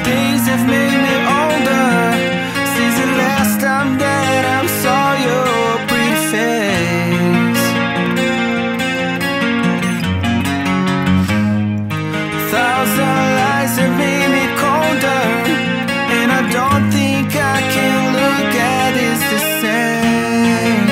days have made me older. Since the last time that I saw your pretty face. 1,000 lies have made me colder, and I don't think I can look at it the same.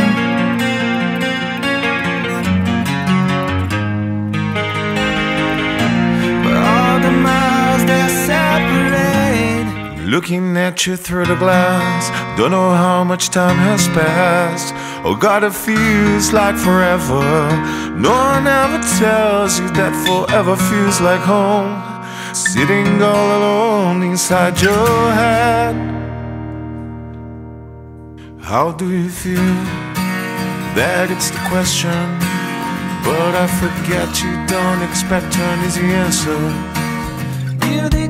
But all the miles that separate, looking at you through the glass, don't know how much time has passed. Oh God, it feels like forever. No one ever tells you that forever feels like home. Sitting all alone inside your head. How do you feel? That it's the question. But I forget you don't expect an easy answer. you